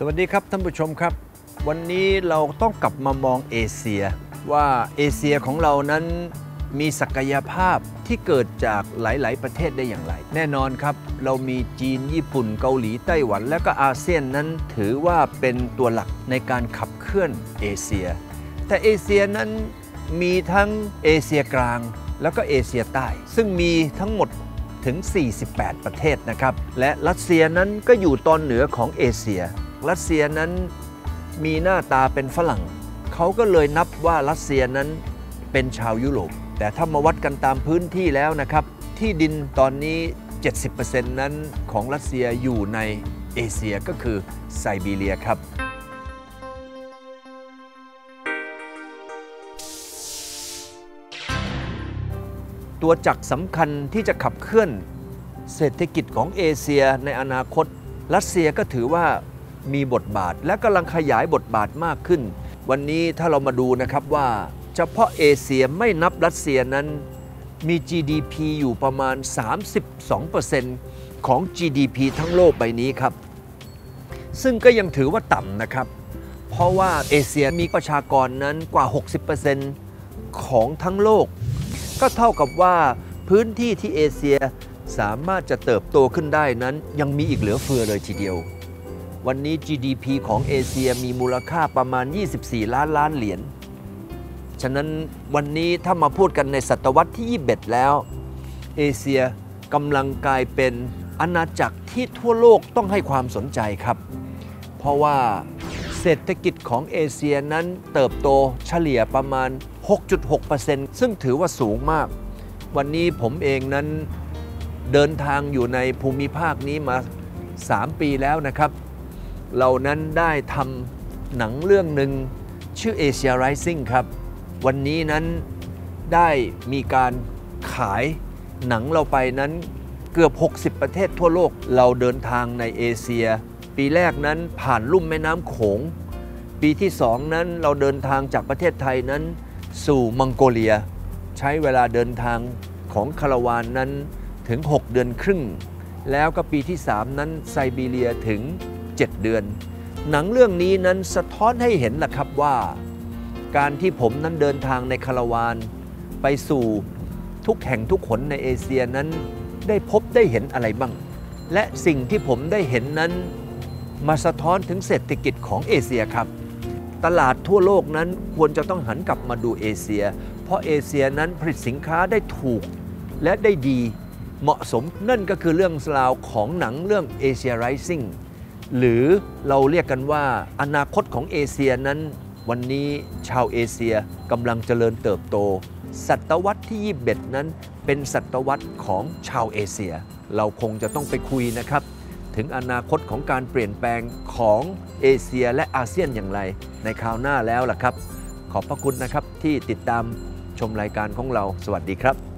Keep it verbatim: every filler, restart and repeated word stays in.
วัสดีครับท่านผู้ชมครับวันนี้เราต้องกลับมามองเอเชียว่าเอเชียของเรานั้นมีศักยภาพที่เกิดจากหลายๆประเทศได้อย่างไรแน่นอนครับเรามีจีนญี่ปุ่นเกาหลีไต้หวันและก็อาเซียนนั้นถือว่าเป็นตัวหลักในการขับเคลื่อนเอเชียแต่เอเชียนั้นมีทั้งเอเชียกลางแล้วก็เอเชียใต้ซึ่งมีทั้งหมดถึงสี่สิบแปดประเทศนะครับและรัสเซียนั้นก็อยู่ตอนเหนือของเอเชียรัสเซียนั้นมีหน้าตาเป็นฝรั่งเขาก็เลยนับว่ารัสเซียนั้นเป็นชาวยุโรปแต่ถ้ามาวัดกันตามพื้นที่แล้วนะครับที่ดินตอนนี้ เจ็ดสิบเปอร์เซ็นต์ นั้นของรัสเซียอยู่ในเอเชียก็คือไซบีเรียครับตัวจักรสำคัญที่จะขับเคลื่อนเศรษฐกิจของเอเชียในอนาคตรัสเซียก็ถือว่ามีบทบาทและกำลังขยายบทบาทมากขึ้นวันนี้ถ้าเรามาดูนะครับว่าเฉพาะเอเชียไม่นับรัสเซียนั้นมี จี ดี พี อยู่ประมาณ สามสิบสองเปอร์เซ็นต์ ของ จี ดี พี ทั้งโลกใบนี้ครับซึ่งก็ยังถือว่าต่ำนะครับเพราะว่าเอเชียมีประชากรนั้นกว่า หกสิบเปอร์เซ็นต์ ของทั้งโลกก็เท่ากับว่าพื้นที่ที่เอเชียสามารถจะเติบโตขึ้นได้นั้นยังมีอีกเหลือเฟือเลยทีเดียววันนี้ จี ดี พี ของเอเชียมีมูลค่าประมาณยี่สิบสี่ล้านล้านเหรียญฉะนั้นวันนี้ถ้ามาพูดกันในศตวรรษที่ยี่สิบเอ็ดแล้วเอเชียกำลังกลายเป็นอาณาจักรที่ทั่วโลกต้องให้ความสนใจครับเพราะว่าเศรษฐกิจของเอเชียนั้นเติบโตเฉลี่ยประมาณ หกจุดหกเปอร์เซ็นต์ ซึ่งถือว่าสูงมากวันนี้ผมเองนั้นเดินทางอยู่ในภูมิภาคนี้มาสามปีแล้วนะครับเรานั้นได้ทำหนังเรื่องหนึ่งชื่อ Asia Rising ครับวันนี้นั้นได้มีการขายหนังเราไปนั้นเกือบหกสิบประเทศทั่วโลกเราเดินทางในเอเชียปีแรกนั้นผ่านลุ่มแม่น้ำโขงปีที่สองนั้นเราเดินทางจากประเทศไทยนั้นสู่มองโกเลียใช้เวลาเดินทางของคาราวานนั้นถึงหกเดือนครึ่งแล้วก็ปีที่สามนั้นไซบีเรียถึงเจ็ดเดือนหนังเรื่องนี้นั้นสะท้อนให้เห็นแหละครับว่าการที่ผมนั้นเดินทางในคาราวานไปสู่ทุกแห่งทุกหนในเอเชียนั้นได้พบได้เห็นอะไรบ้างและสิ่งที่ผมได้เห็นนั้นมาสะท้อนถึงเศรษฐกิจของเอเชียครับตลาดทั่วโลกนั้นควรจะต้องหันกลับมาดูเอเชียเพราะเอเชียนั้นผลิตสินค้าได้ถูกและได้ดีเหมาะสมนั่นก็คือเรื่องราวของหนังเรื่อง Asia Rising หรือเราเรียกกันว่าอนาคตของเอเชียนั้นวันนี้ชาวเอเชียกำลังเจริญเติบโตศตวรรษที่ยี่สิบเอ็ดนั้นเป็นศตวรรษของชาวเอเชียเราคงจะต้องไปคุยนะครับถึงอนาคตของการเปลี่ยนแปลงของเอเชียและอาเซียนอย่างไรในคราวหน้าแล้วล่ะครับขอบพระคุณนะครับที่ติดตามชมรายการของเราสวัสดีครับ